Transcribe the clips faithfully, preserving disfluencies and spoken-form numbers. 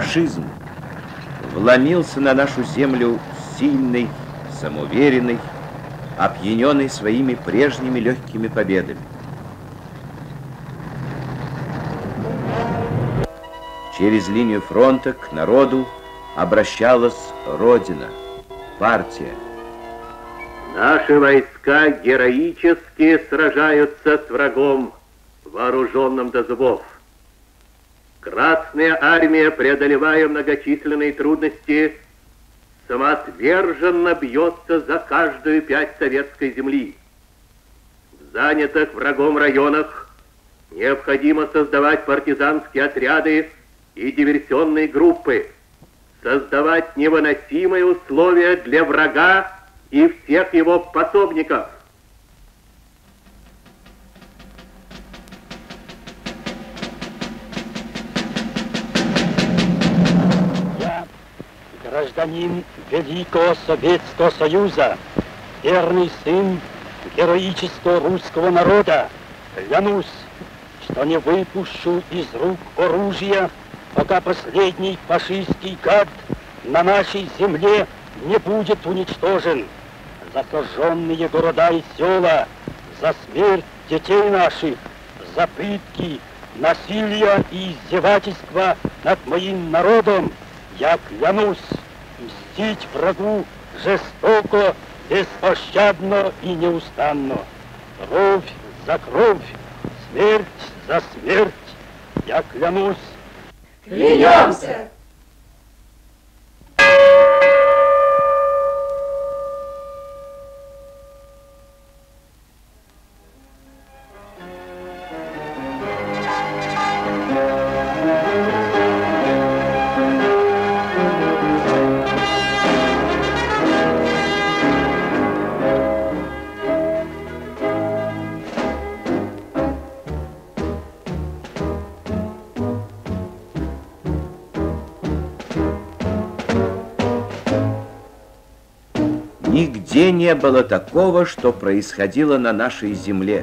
фашизм вломился на нашу землю сильный, самоуверенный, опьяненный своими прежними легкими победами. Через линию фронта к народу обращалась Родина, партия. Наши войска героически сражаются с врагом, вооруженным до зубов. Красная армия, преодолевая многочисленные трудности, самоотверженно бьется за каждую пять советской земли. В занятых врагом районах необходимо создавать партизанские отряды и диверсионные группы, создавать невыносимые условия для врага и всех его пособников. Я, гражданин Великого Советского Союза, верный сын героического русского народа, клянусь, что не выпущу из рук оружия, пока последний фашистский гад на нашей земле не будет уничтожен. За сожженные города и села, за смерть детей наших, за пытки, насилие и издевательства над моим народом, я клянусь мстить врагу жестоко, беспощадно и неустанно. Кровь за кровь, смерть за смерть, я клянусь. Клянемся! Нигде не было такого, что происходило на нашей земле.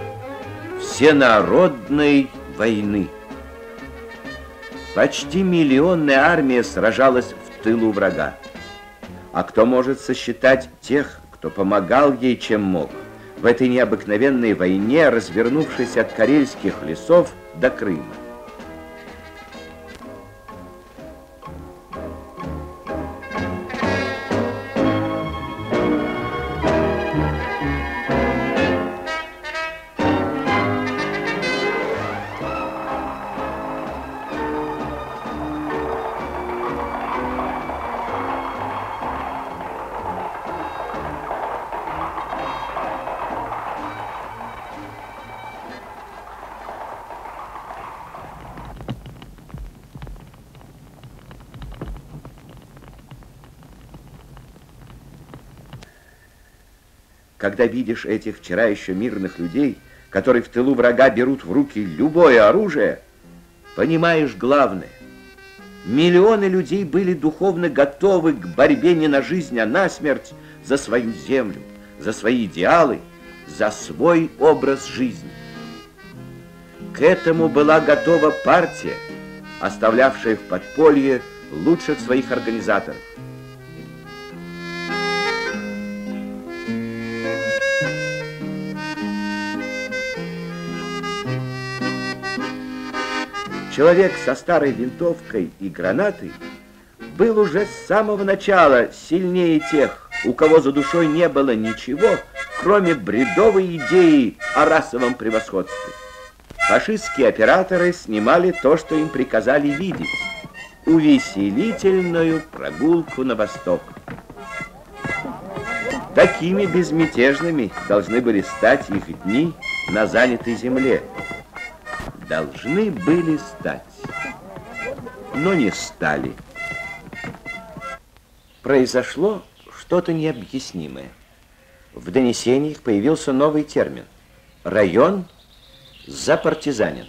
Всенародной войны. Почти миллионная армия сражалась в тылу врага. А кто может сосчитать тех, кто помогал ей, чем мог, в этой необыкновенной войне, развернувшейся от карельских лесов до Крыма? Когда видишь этих вчера еще мирных людей, которые в тылу врага берут в руки любое оружие, понимаешь главное. Миллионы людей были духовно готовы к борьбе не на жизнь, а на смерть за свою землю, за свои идеалы, за свой образ жизни. К этому была готова партия, оставлявшая в подполье лучших своих организаторов. Человек со старой винтовкой и гранатой был уже с самого начала сильнее тех, у кого за душой не было ничего, кроме бредовой идеи о расовом превосходстве. Фашистские операторы снимали то, что им приказали видеть – увеселительную прогулку на восток. Такими безмятежными должны были стать их дни на занятой земле. Должны были стать, но не стали. Произошло что-то необъяснимое. В донесениях появился новый термин – район запартизанен.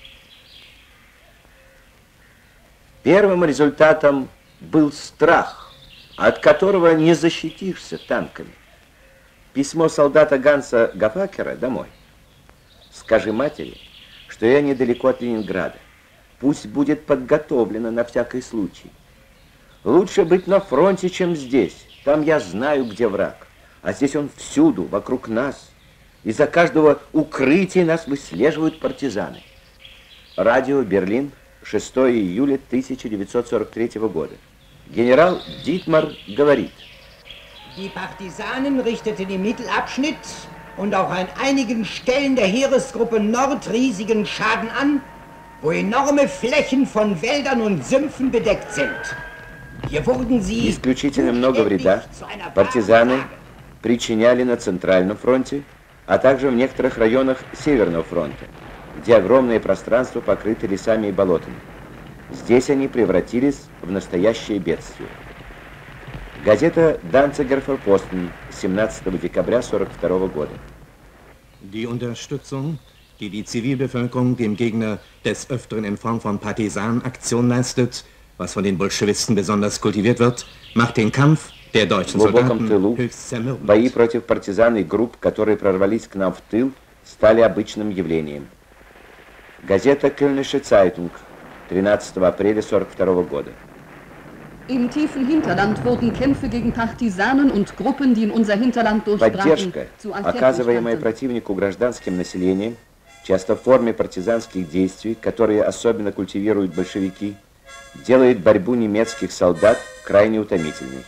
Первым результатом был страх, от которого не защитишься танками. Письмо солдата Ганса Гафакера домой. Скажи матери, что я недалеко от Ленинграда. пусть будет подготовлена на всякий случай. Лучше быть на фронте, чем здесь. Там я знаю, где враг. А здесь он всюду, вокруг нас. Из-за каждого укрытия нас выслеживают партизаны. Радио Берлин, шестое июля тысяча девятьсот сорок третьего года. Генерал Дитмар говорит. Die Partisanen richteten im Mittelabschnitt und auch an einigen Stellen der Heeresgruppe Nord riesigen Schaden an, wo enorme Flächen von Wäldern und Sümpfen bedeckt sind. Hier wurden sie исключительно много вреда партизаны причиняли на Центральном фронте, а также в некоторых районах Северного фронта, где огромные пространства покрыты лесами и болотами. Здесь они превратились в настоящее бедствие. Газета «Данцигер Форпостен» семнадцатого декабря сорок второго года. Die Unterstützung, die die Zivilbevölkerung dem Gegner des Öfteren in Form von Partisanenaktionen leistet, was von den Bolschewisten besonders kultiviert wird, macht den Kampf der deutschen Soldaten höchst zermürbend. Бои против партизан и групп, которые прорвались к нам в тыл, стали обычным явлением. Газета «Кельнисche Zeitung» тринадцатого апреля сорок второго года. Im tiefen Hinterland wurden Kämpfe gegen Partisanen und Gruppen, die in unser Hinterland durchbrachen, Поддержка, оказываемая противнику гражданским населением, часто в форме партизанских действий, которые особенно культивируют большевики, делает борьбу немецких солдат крайне утомительной.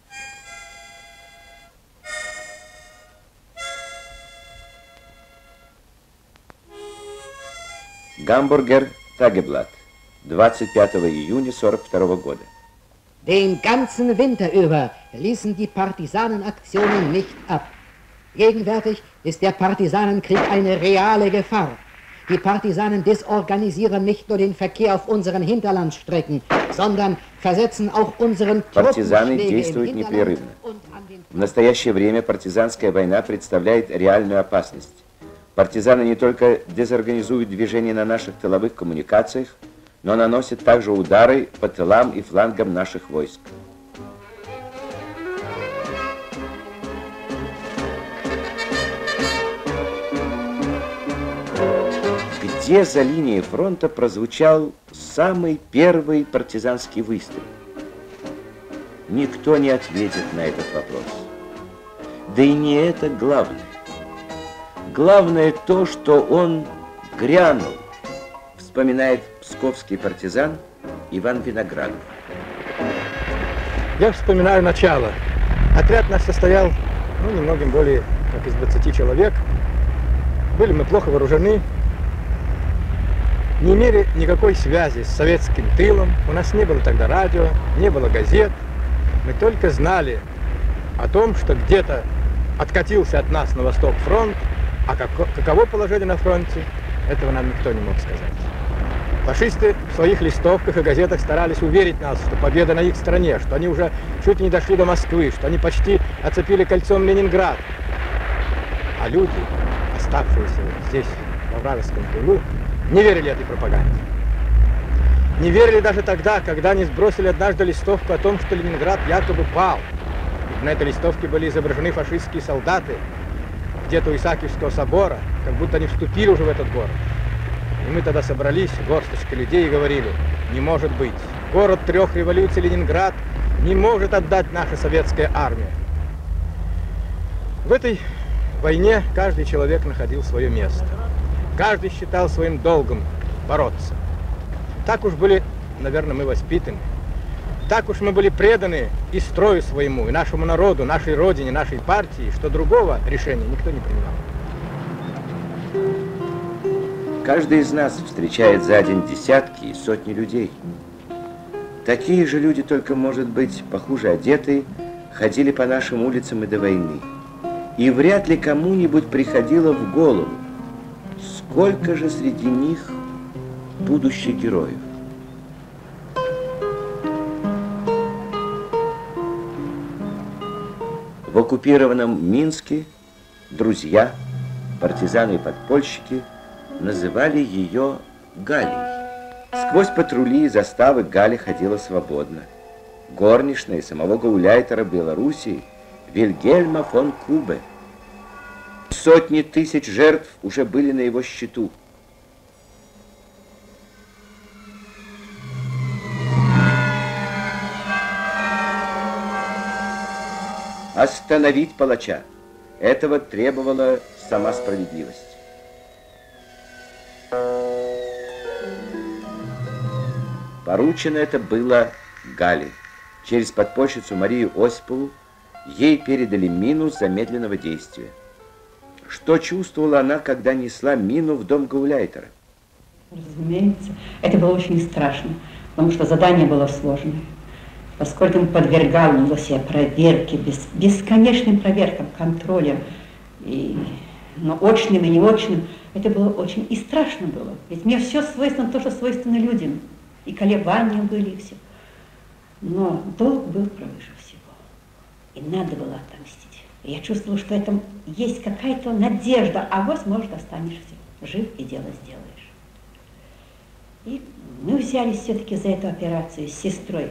Гамбургер Tageblatt, двадцать пятого июня сорок второго года. Den ganzen Winter über ließen die Partisanenaktionen nicht ab. Gegenwärtig ist der Partisanenkrieg eine reale Gefahr. Die Partisanen desorganisieren nicht nur den Verkehr auf unseren Hinterlandstrecken, sondern versetzen auch unseren Партизаны действуют непрерывно. В настоящее время партизанская война представляет реальную опасность. Партизаны не только дезорганизуют движение на наших тыловых коммуникациях, но наносят также удары по тылам и флангам наших войск. Где за линией фронта прозвучал самый первый партизанский выстрел? Никто не ответит на этот вопрос. Да и не это главное. Главное то, что он грянул, вспоминает псковский партизан Иван Виноградов. Я вспоминаю начало. Отряд наш состоял, ну, немногим более, как из двадцати человек. Были мы плохо вооружены, не имели никакой связи с советским тылом. У нас не было тогда радио, не было газет. Мы только знали о том, что где-то откатился от нас на восток фронт, а каково положение на фронте, этого нам никто не мог сказать. Фашисты в своих листовках и газетах старались уверить нас, что победа на их стороне, что они уже чуть не дошли до Москвы, что они почти оцепили кольцом Ленинград. А люди, оставшиеся здесь, во вражеском тылу, не верили этой пропаганде. Не верили даже тогда, когда они сбросили однажды листовку о том, что Ленинград якобы пал. Ведь на этой листовке были изображены фашистские солдаты где-то у Исаакиевского собора, как будто они вступили уже в этот город. И мы тогда собрались, горсточка людей, и говорили: не может быть, город трех революций Ленинград не может отдать наша советская армия. В этой войне каждый человек находил свое место. Каждый считал своим долгом бороться. Так уж были, наверное, мы воспитаны. Так уж мы были преданы и строю своему, и нашему народу, нашей родине, нашей партии, что другого решения никто не принимал. Каждый из нас встречает за день десятки и сотни людей. Такие же люди, только, может быть, похуже одетые, ходили по нашим улицам и до войны. И вряд ли кому-нибудь приходило в голову, сколько же среди них будущих героев. В оккупированном Минске друзья, партизаны и подпольщики называли ее Галей. Сквозь патрули и заставы Галя ходила свободно. Горничная самого гауляйтера Белоруссии Вильгельма фон Кубе. Сотни тысяч жертв уже были на его счету. остановить палача. Этого требовала сама справедливость. Поручено это было Гале. Через подпольщицу Марию Осипову ей передали мину замедленного действия. Что чувствовала она, когда несла мину в дом Гауляйтера? Разумеется, это было очень страшно, потому что задание было сложное. Поскольку он подвергал его себе проверке, без, бесконечным проверкам, контролем, и, но очным и неочным, это было очень и страшно было. Ведь мне все свойственно то, что свойственно людям. И колебания были, и все. Но долг был превыше всего. И надо было отомстить. И я чувствовала, что это есть какая-то надежда, а вот, может, останешься жив и дело сделаешь. И мы взялись все-таки за эту операцию с сестрой.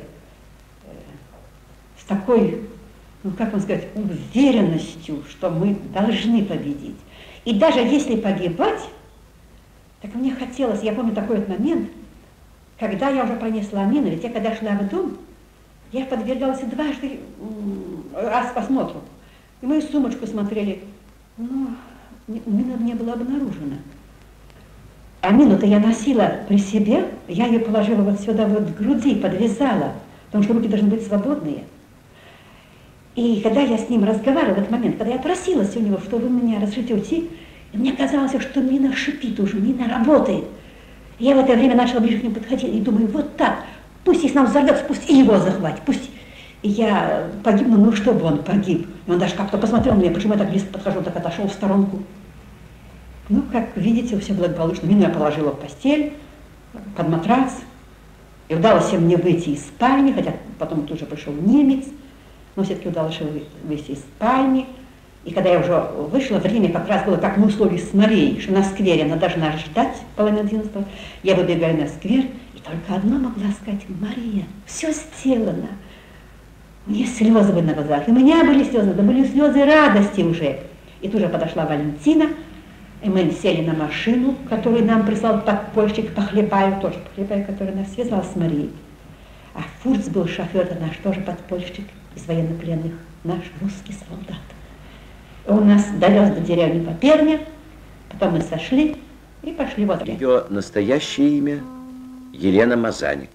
С такой, ну как вам сказать, уверенностью, что мы должны победить. И даже если погибать, так мне хотелось, я помню такой вот момент, когда я уже пронесла мину, ведь я когда шла в дом, я подвергалась дважды осмотру. И мою сумочку смотрели, но мина не была обнаружена. А мину-то я носила при себе, я ее положила вот сюда вот к груди, подвязала, потому что руки должны быть свободные. И когда я с ним разговаривала в этот момент, когда я просилась у него, что вы меня разрешите уйти, мне казалось, что мина шипит уже, мина работает. Я в это время начала ближе к нему подходить и думаю, вот так, пусть если нам взорвется, пусть и его захватит, пусть я погибну, ну чтобы он погиб. И он даже как-то посмотрел на меня, почему я так близко подхожу, так отошел в сторонку. Ну, как видите, все благополучно. Мину я положила в постель, под матрас. И удалось мне выйти из спальни, хотя потом тут же пришел немец, но все-таки удалось выйти из спальни. И когда я уже вышла, время как раз было, как мы условились с Марией, что на сквере она должна ждать половину одиннадцатого. Я выбегаю на сквер, и только одно могла сказать: Мария, все сделано. У меня слезы были на глазах, и у меня были слезы, да были слезы радости уже. И тут же подошла Валентина, и мы сели на машину, которую нам прислал подпольщик Похлебаев, тоже Похлебаев, который нас связал с Марией. А Фурц был шофер, наш тоже подпольщик из военнопленных, наш русский солдат. Он нас довез до деревни Поперня, потом мы сошли и пошли вот. Ее настоящее имя Елена Мазаник.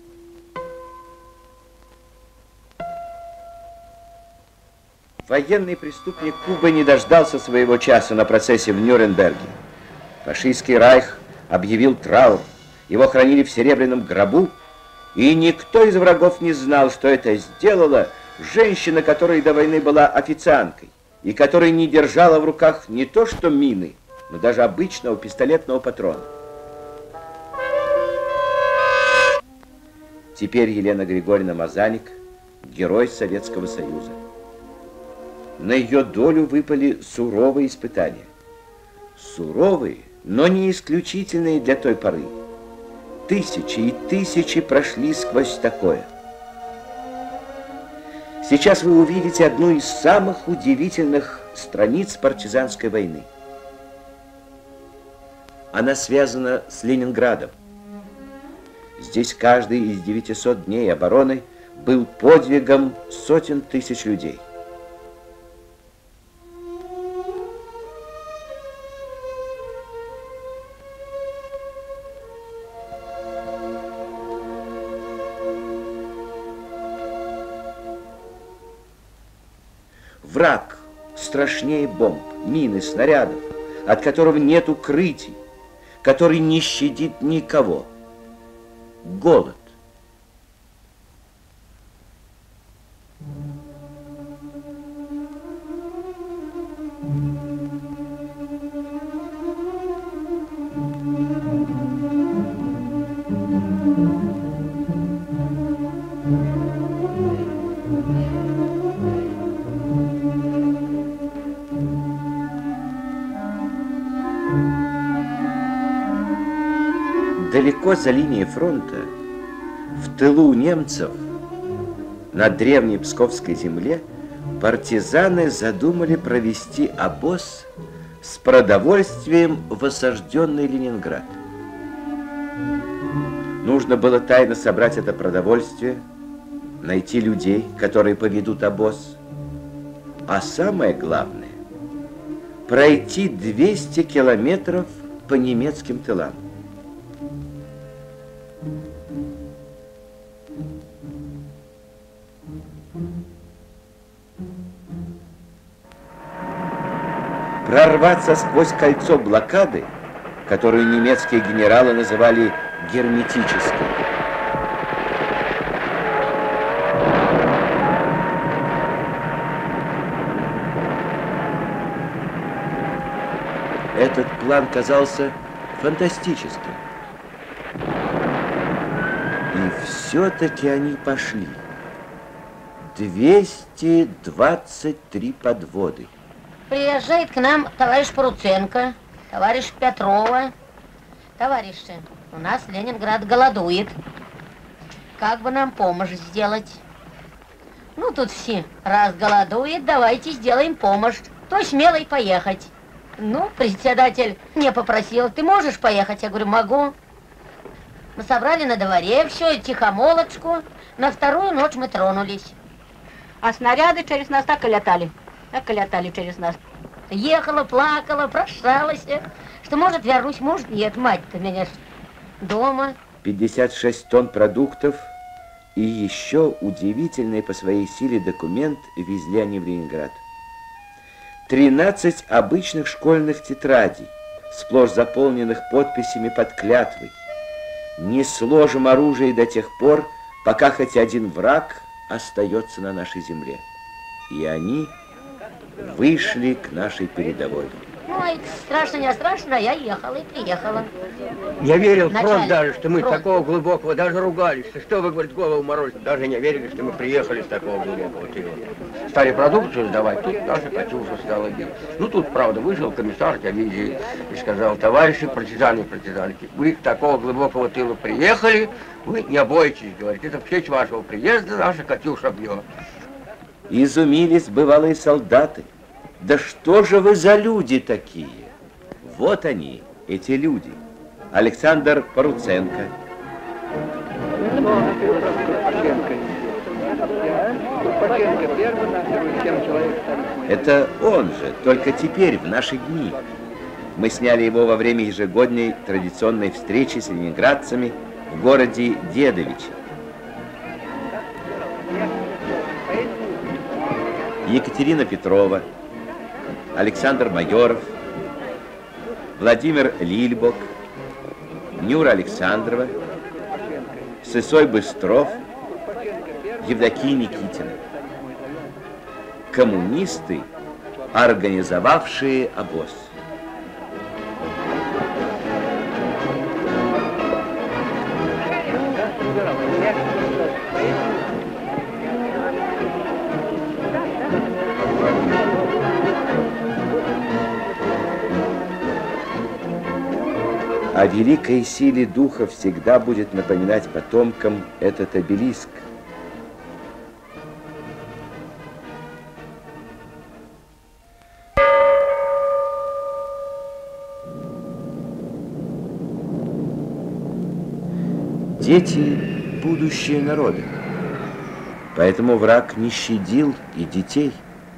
Военный преступник Кубы не дождался своего часа на процессе в Нюрнберге. Фашистский райх объявил траур, его хранили в серебряном гробу, и никто из врагов не знал, что это сделала женщина, которая до войны была официанткой, и которая не держала в руках не то что мины, но даже обычного пистолетного патрона. Теперь Елена Григорьевна Мазаник – герой Советского Союза. На ее долю выпали суровые испытания. Суровые, но не исключительные для той поры. Тысячи и тысячи прошли сквозь такое. Сейчас вы увидите одну из самых удивительных страниц партизанской войны. Она связана с Ленинградом. Здесь каждый из девятисот дней обороны был подвигом сотен тысяч людей. Враг страшнее бомб, мин, снарядов, от которого нет укрытий, который не щадит никого. Голод. Далеко за линией фронта, в тылу немцев, на древней Псковской земле, партизаны задумали провести обоз с продовольствием в осажденный Ленинград. Нужно было тайно собрать это продовольствие, найти людей, которые поведут обоз, А самое главное, пройти двести километров по немецким тылам. Прорваться сквозь кольцо блокады, которую немецкие генералы называли герметической. Этот план казался фантастическим. И все-таки они пошли. двести двадцать три подводы. Приезжает к нам товарищ Поруценко, товарищ Петрова. Товарищи, у нас Ленинград голодует. Как бы нам помощь сделать? Ну, тут все. Раз голодует, давайте сделаем помощь. Кто смелый поехать? Ну, председатель мне попросил, ты можешь поехать? Я говорю, могу. Мы собрали на дворе все, тихомолочку. На вторую ночь мы тронулись. А снаряды через нас так и летали. Так и летали через нас. Ехала, плакала, прошалась, что, может, вернусь, может, нет. Мать-то меня дома. пятьдесят шесть тонн продуктов и еще удивительный по своей силе документ везли они в Ленинград. тринадцать обычных школьных тетрадей, сплошь заполненных подписями под клятвой. Не сложим оружие до тех пор, пока хоть один враг остается на нашей земле. И они вышли к нашей передовой. Ой, страшно, не страшно, я ехала и приехала. Я верил, Начальник, фронт даже, что мы фронт. такого глубокого, даже ругались. Что вы, говорит, голову морозите? Даже не верили, что мы приехали с такого глубокого тыла. Стали продукцию сдавать, тут наша Катюша стала бить. Ну, тут, правда, вышел комиссар дивизии и сказал, товарищи партизаны и партизанки, вы к такого глубокого тыла приехали, вы не бойтесь, говорит, это в честь вашего приезда наша Катюша бьет. Изумились бывалые солдаты. Да что же вы за люди такие? Вот они, эти люди. Александр Поруценко. Это он же, только теперь, в наши дни. Мы сняли его во время ежегодной традиционной встречи с ленинградцами в городе Дедовичи. Екатерина Петрова, Александр Майоров, Владимир Лильбок, Нюра Александрова, Сысой Быстров, Евдокия Никитина. Коммунисты, организовавшие обоз. О великой силе духа всегда будет напоминать потомкам этот обелиск. Дети – будущее народа, поэтому враг не щадил и детей.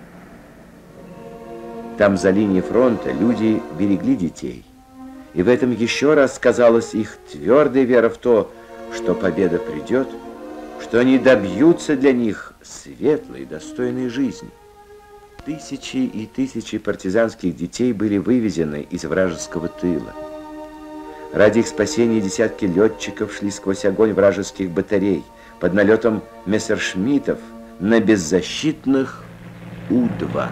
Там, за линией фронта, люди берегли детей. И в этом еще раз сказалась их твердая вера в то, что победа придет, что они добьются для них светлой, достойной жизни. Тысячи и тысячи партизанских детей были вывезены из вражеского тыла. Ради их спасения десятки летчиков шли сквозь огонь вражеских батарей под налетом мессершмиттов на беззащитных У два.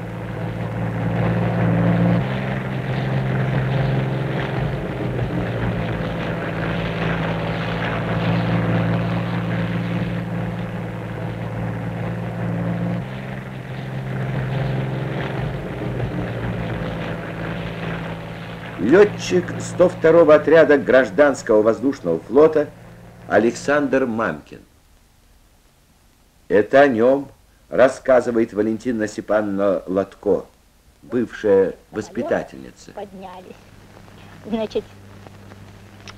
Летчик сто второго отряда гражданского воздушного флота Александр Мамкин. Это о нем рассказывает Валентина Степановна Латко, бывшая воспитательница. Поднялись. Значит,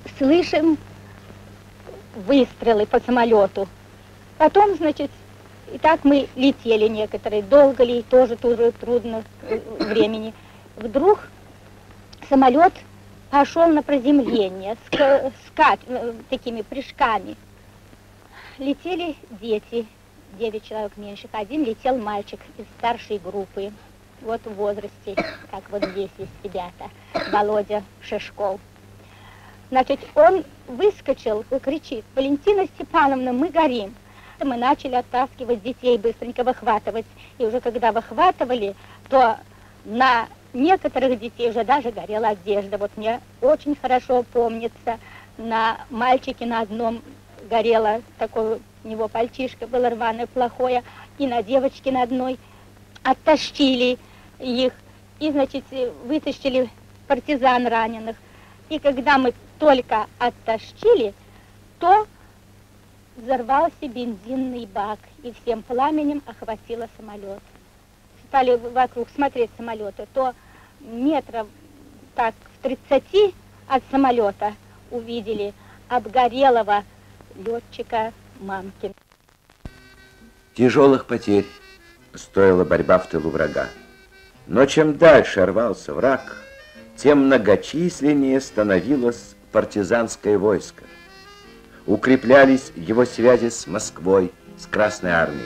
слышим выстрелы по самолету. Потом, значит, И так мы летели некоторые, долго ли, тоже, тоже трудно времени. Вдруг самолет пошел на приземление с, с как, такими прыжками. Летели дети, девять человек меньших. Один летел мальчик из старшей группы, вот в возрасте, как вот здесь есть ребята, Володя Шишков. Значит, он выскочил и кричит: «Валентина Степановна, мы горим!» Мы начали оттаскивать детей, быстренько выхватывать. И уже когда выхватывали, то на некоторых детей уже даже горела одежда. Вот мне очень хорошо помнится, на мальчике на одном горело, такое у него пальтишко было рваное, плохое, и на девочке на одной оттащили их, и, значит, вытащили партизан раненых. И когда мы только оттащили, то взорвался бензинный бак, и всем пламенем охватило самолет. Стали вокруг смотреть самолеты, то метров так в тридцати от самолета увидели обгорелого летчика Мамкина. Тяжелых потерь стоила борьба в тылу врага. Но чем дальше рвался враг, тем многочисленнее становилось партизанское войско. Укреплялись его связи с Москвой, с Красной Армией.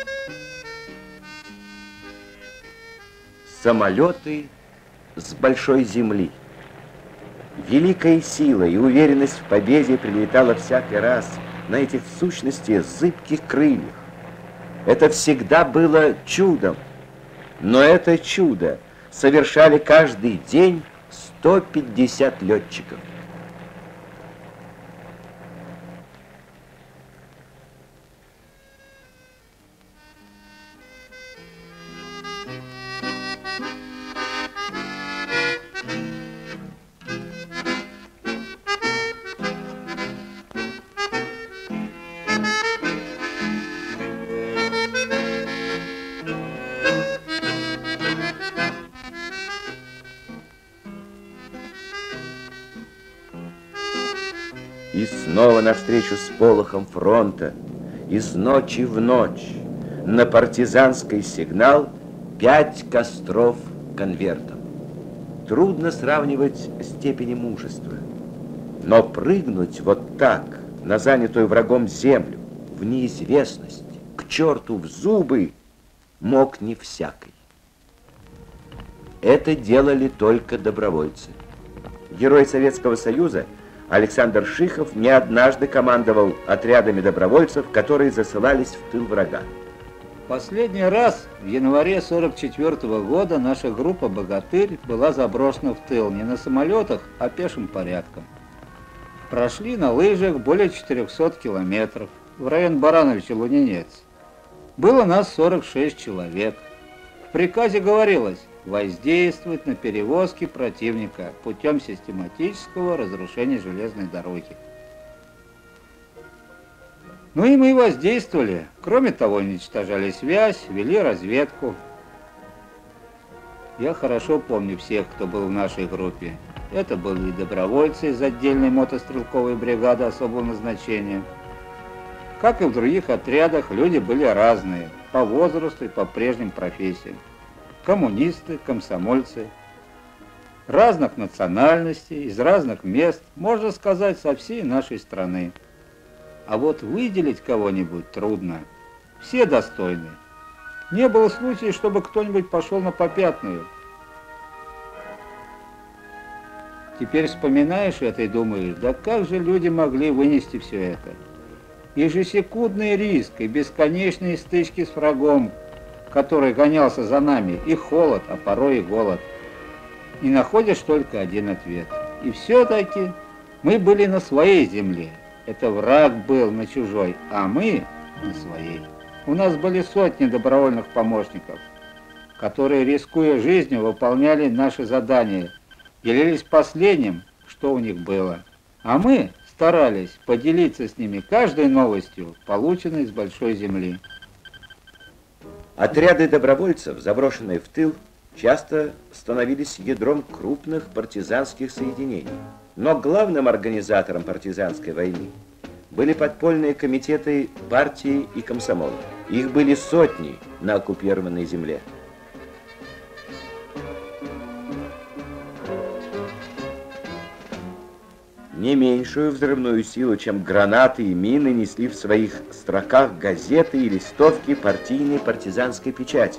Самолеты с большой земли. Великая сила и уверенность в победе прилетала всякий раз на этих в сущности зыбких крыльях. Это всегда было чудом, но это чудо совершали каждый день сто пятьдесят летчиков. И снова навстречу с полохом фронта, из ночи в ночь, на партизанский сигнал пять костров конвертом. Трудно сравнивать степени мужества, но прыгнуть вот так на занятую врагом землю, в неизвестность, к черту в зубы, мог не всякий. Это делали только добровольцы. Герой Советского Союза Александр Шихов не однажды командовал отрядами добровольцев, которые засылались в тыл врага. Последний раз в январе сорок четвёртого года наша группа «Богатырь» была заброшена в тыл не на самолетах, а пешим порядком. Прошли на лыжах более четырёхсот километров в район Барановича-Лунинец. Было нас сорок шесть человек. В приказе говорилось воздействовать на перевозки противника путем систематического разрушения железной дороги. Ну и мы воздействовали. Кроме того, уничтожали связь, вели разведку. Я хорошо помню всех, кто был в нашей группе. Это были и добровольцы из отдельной мотострелковой бригады особого назначения. Как и в других отрядах, люди были разные, по возрасту и по прежним профессиям. Коммунисты, комсомольцы, разных национальностей, из разных мест, можно сказать, со всей нашей страны. А вот выделить кого-нибудь трудно. Все достойны. Не было случая, чтобы кто-нибудь пошел на попятную. Теперь вспоминаешь это и думаешь, да как же люди могли вынести все это? Ежесекундный риск и бесконечные стычки с врагом, который гонялся за нами, и холод, а порой и голод. И находишь только один ответ. И все-таки мы были на своей земле. Это враг был на чужой, а мы на своей. У нас были сотни добровольных помощников, которые, рискуя жизнью, выполняли наши задания, делились последним, что у них было. А мы старались поделиться с ними каждой новостью, полученной с большой земли. Отряды добровольцев, заброшенные в тыл, часто становились ядром крупных партизанских соединений. Но главным организатором партизанской войны были подпольные комитеты партии и комсомола. Их были сотни на оккупированной земле. Не меньшую взрывную силу, чем гранаты и мины, несли в своих строках газеты и листовки партийной партизанской печати.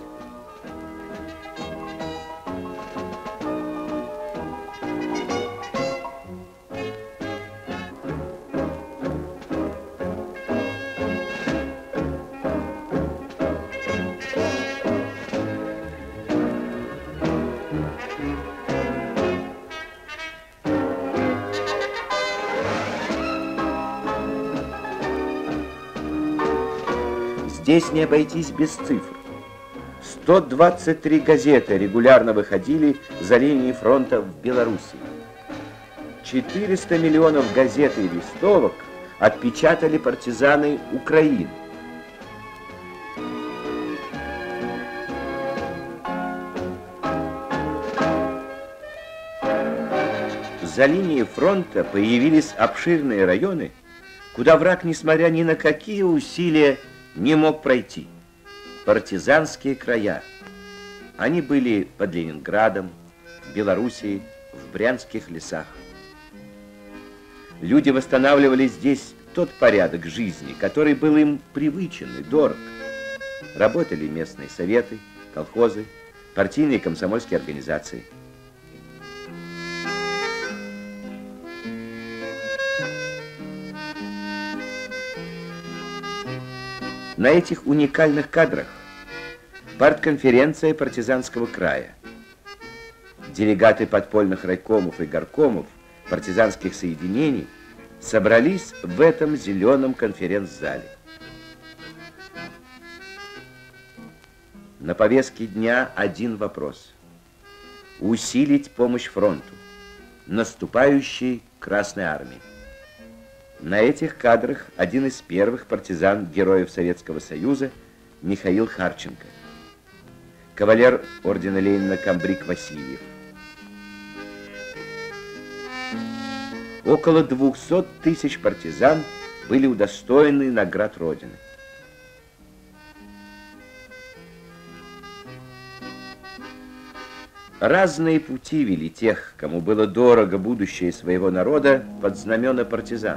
Здесь не обойтись без цифр. сто двадцать три газеты регулярно выходили за линией фронта в Белоруссии. четыреста миллионов газет и листовок отпечатали партизаны Украины. За линией фронта появились обширные районы, куда враг, несмотря ни на какие усилия, не мог пройти. Партизанские края. Они были под Ленинградом, в Белоруссии, в брянских лесах. Люди восстанавливали здесь тот порядок жизни, который был им привычен и дорог. Работали местные советы, колхозы, партийные и комсомольские организации. На этих уникальных кадрах партконференция партизанского края. Делегаты подпольных райкомов и горкомов партизанских соединений собрались в этом зеленом конференц-зале. На повестке дня один вопрос. Усилить помощь фронту, наступающей Красной армии. На этих кадрах один из первых партизан героев Советского Союза Михаил Харченко, кавалер ордена Ленина Камбрик Васильев. Около двухсот тысяч партизан были удостоены наград Родины. Разные пути вели тех, кому было дорого будущее своего народа, под знамена партизан.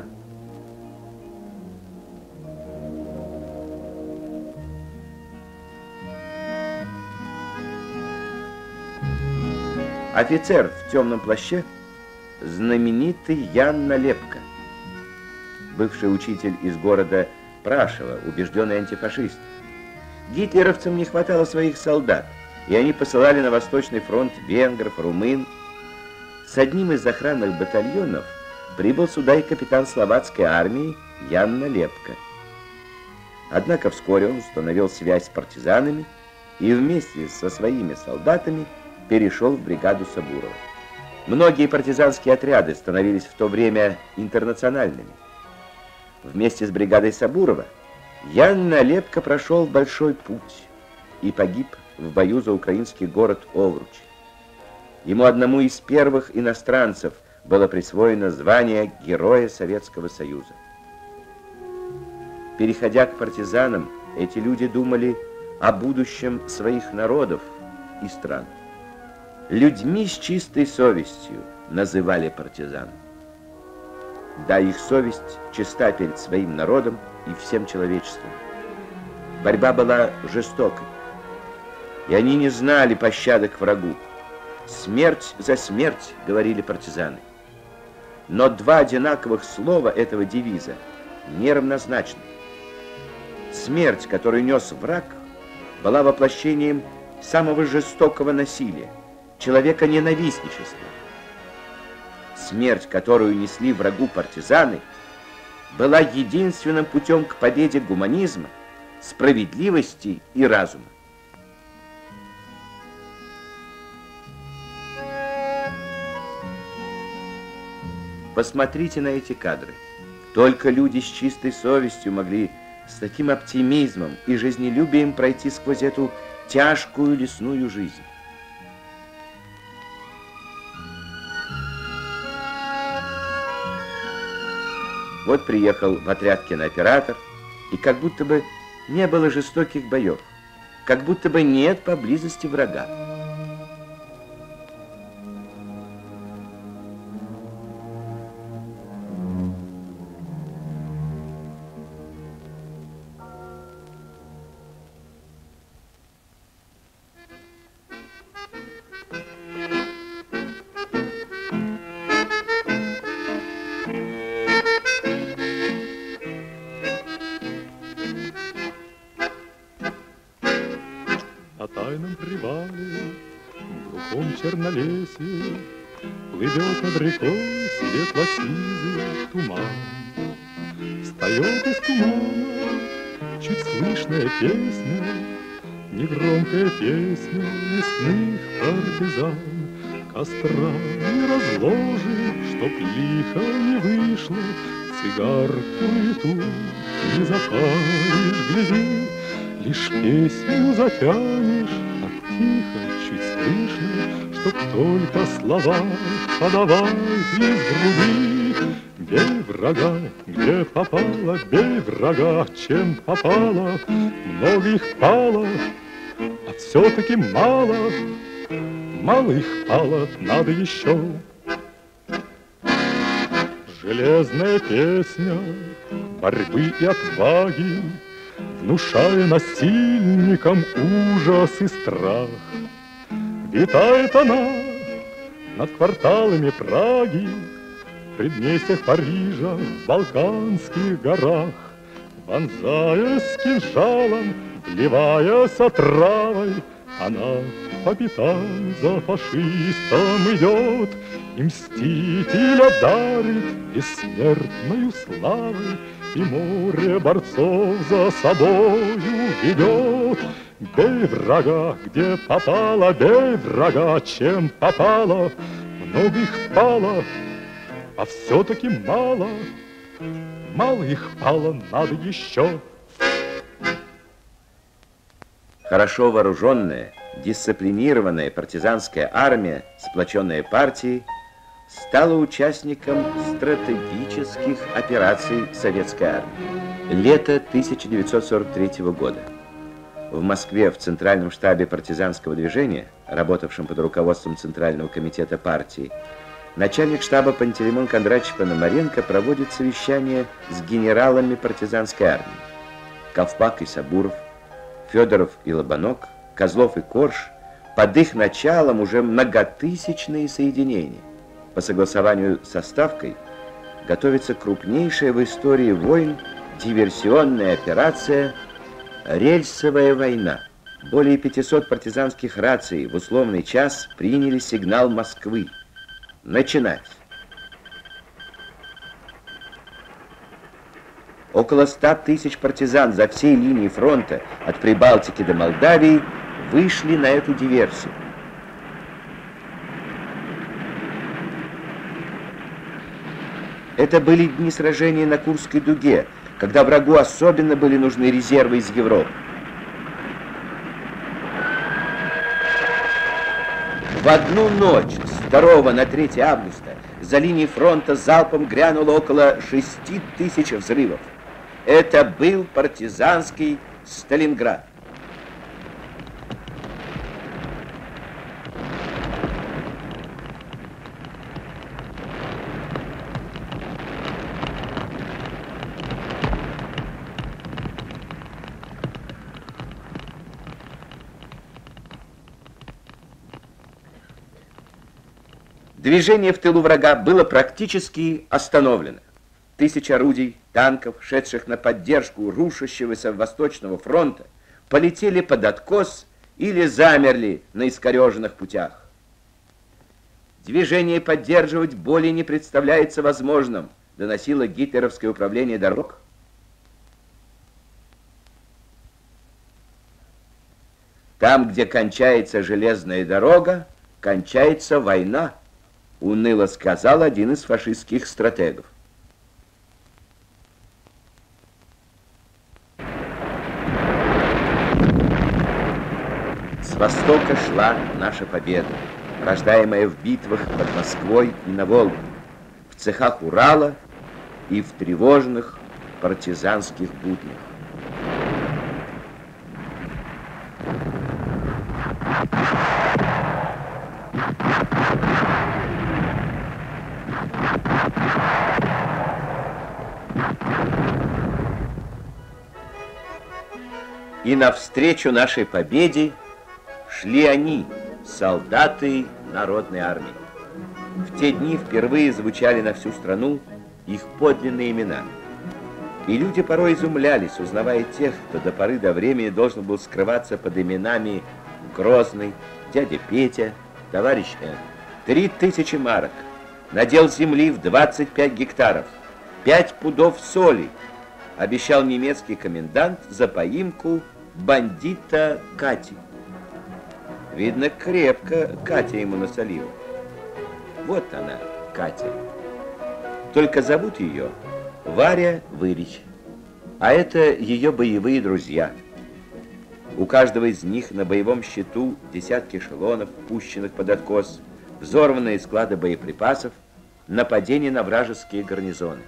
Офицер в темном плаще, знаменитый Ян Налепко, бывший учитель из города Прашева, убежденный антифашист. Гитлеровцам не хватало своих солдат, и они посылали на Восточный фронт венгров, румын. С одним из охранных батальонов прибыл сюда и капитан словацкой армии Ян Налепко. Однако вскоре он установил связь с партизанами и вместе со своими солдатами перешел в бригаду Сабурова. Многие партизанские отряды становились в то время интернациональными. Вместе с бригадой Сабурова Ян Налепко прошел большой путь и погиб в бою за украинский город Овруч. Ему, одному из первых иностранцев, было присвоено звание Героя Советского Союза. Переходя к партизанам, эти люди думали о будущем своих народов и стран. Людьми с чистой совестью называли партизан. Да, их совесть чиста перед своим народом и всем человечеством. Борьба была жестокой, и они не знали пощады к врагу. «Смерть за смерть», — говорили партизаны. Но два одинаковых слова этого девиза неравнозначны. Смерть, которую нес враг, была воплощением самого жестокого насилия, человека-ненавистничества. Смерть, которую несли врагу партизаны, была единственным путем к победе гуманизма, справедливости и разума. Посмотрите на эти кадры. Только люди с чистой совестью могли с таким оптимизмом и жизнелюбием пройти сквозь эту тяжкую лесную жизнь. Вот приехал в отряд кинооператор и как будто бы Не было жестоких боев, как будто бы нет поблизости врага. На тайном привале, в глухом чернолесье, плывет над рекой светло-сизый туман. Встает из тумана чуть слышная песня, негромкая песня лесных партизан. Костра не разложишь, чтоб лихо не вышло, цигарку и тут не запалишь, гляди, лишь песню затянешь, так тихо, чуть слышно, чтоб только слова подавай из груди. Бей врага, где попало, бей врага, чем попало, много их пало, а все-таки мало, мало их пало, надо еще. Железная песня борьбы и отваги, внушая насильникам ужас и страх. Витает она над кварталами Праги, в предместьях Парижа, в Балканских горах, вонзаясь кинжалом, вливаясь отравой, она по пятам за фашистом идет, и мстителя дарит бессмертною славой, и море борцов за собою ведет. Бей врага, где попало, бей врага, чем попало, много их пало, а все-таки мало, мало их пало, надо еще. Хорошо вооруженная, дисциплинированная партизанская армия, сплоченная партией, стала участником стратегических операций советской армии. Лето тысяча девятьсот сорок третьего года. В Москве в Центральном штабе партизанского движения, работавшем под руководством Центрального комитета партии, начальник штаба Пантелеймон Кондратьевич Пономаренко проводит совещание с генералами партизанской армии. Ковпак и Сабуров, Федоров и Лобанок, Козлов и Корж, под их началом уже многотысячные соединения. По согласованию со Ставкой готовится крупнейшая в истории войн диверсионная операция «Рельсовая война». Более пятисот партизанских раций в условный час приняли сигнал Москвы. Начинать. Около ста тысяч партизан за всей линией фронта от Прибалтики до Молдавии вышли на эту диверсию. Это были дни сражения на Курской дуге, когда врагу особенно были нужны резервы из Европы. В одну ночь с второго на третье августа за линией фронта залпом грянуло около шести тысяч взрывов. Это был партизанский Сталинград. Движение в тылу врага было практически остановлено. Тысячи орудий, танков, шедших на поддержку рушащегося Восточного фронта, полетели под откос или замерли на искореженных путях. Движение поддерживать более не представляется возможным, доносило гитлеровское управление дорог. Там, где кончается железная дорога, кончается война, уныло сказал один из фашистских стратегов. С востока шла наша победа, рождаемая в битвах под Москвой и на Волге, в цехах Урала и в тревожных партизанских буднях. И навстречу нашей победе шли они, солдаты Народной армии. В те дни впервые звучали на всю страну их подлинные имена. И люди порой изумлялись, узнавая тех, кто до поры до времени должен был скрываться под именами Грозный, дядя Петя, товарищ Н. Три тысячи марок, надел земли в двадцать пять гектаров, пять пудов соли, обещал немецкий комендант за поимку бандита Кати. Видно, крепко Катя ему насолила. Вот она, Катя. Только зовут ее Варя Вырич. А это ее боевые друзья. У каждого из них на боевом счету десятки эшелонов, пущенных под откос, взорванные склады боеприпасов, нападения на вражеские гарнизоны.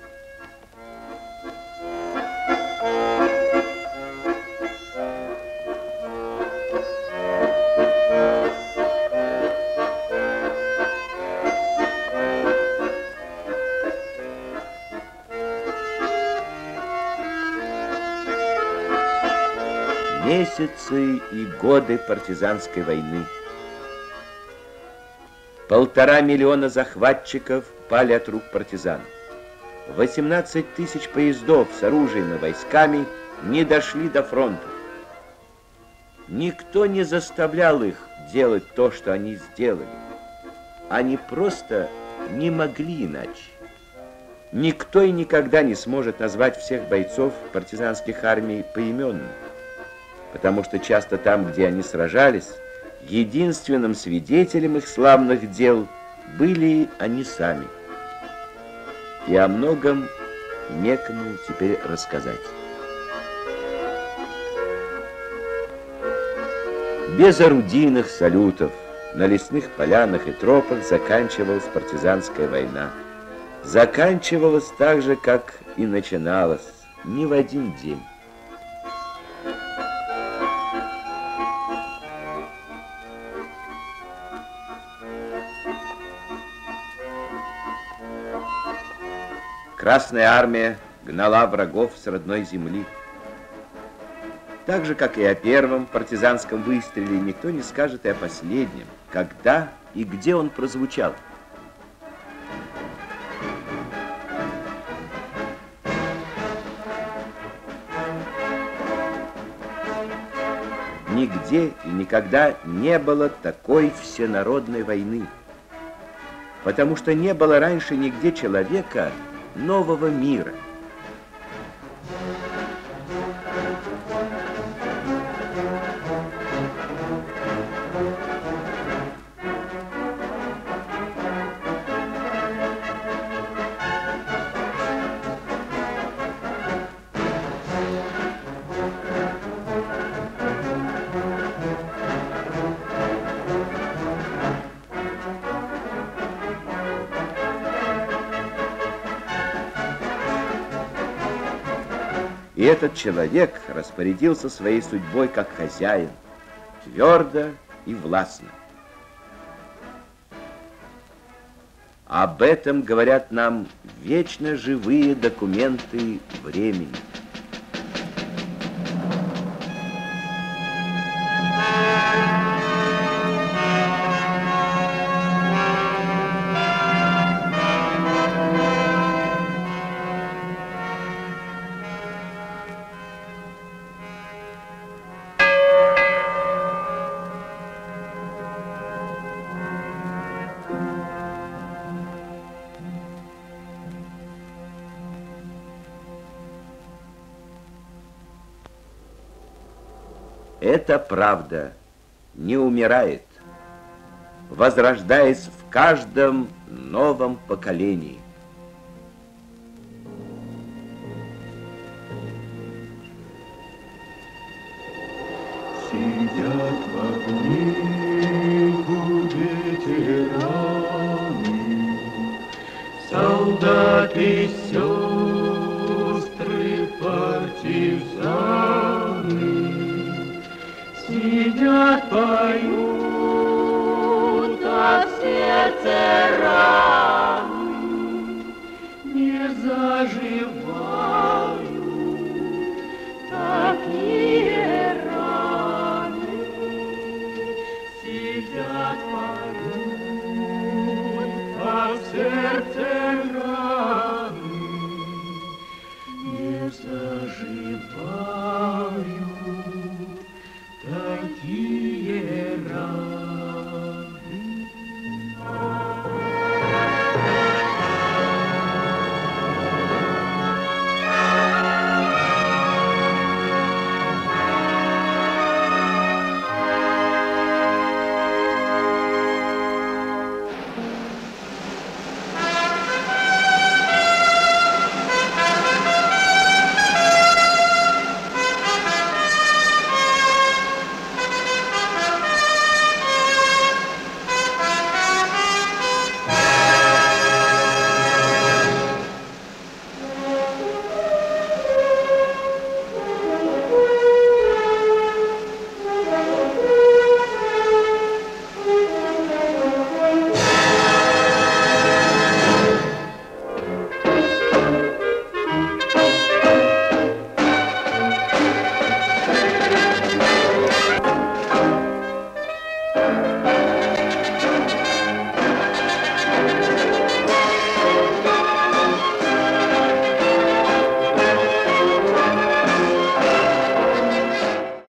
Месяцы и годы партизанской войны. Полтора миллиона захватчиков пали от рук партизан. восемнадцать тысяч поездов с оружием и войсками не дошли до фронта. Никто не заставлял их делать то, что они сделали. Они просто не могли иначе. Никто и никогда не сможет назвать всех бойцов партизанских армий поименно, потому что часто там, где они сражались, единственным свидетелем их славных дел были они сами. И о многом некому теперь рассказать. Без орудийных салютов на лесных полянах и тропах заканчивалась партизанская война. Заканчивалась так же, как и начиналась, не в один день. Красная армия гнала врагов с родной земли. Так же, как и о первом партизанском выстреле, никто не скажет и о последнем, когда и где он прозвучал. Нигде и никогда не было такой всенародной войны, потому что не было раньше нигде человека нового мира. И этот человек распорядился своей судьбой как хозяин, твердо и властно. Об этом говорят нам вечно живые документы времени. Эта правда не умирает, возрождаясь в каждом новом поколении. Сидят в обнимку ветераны, солдаты, сестры, партизаны. Сидят, поют, а в сердце раны.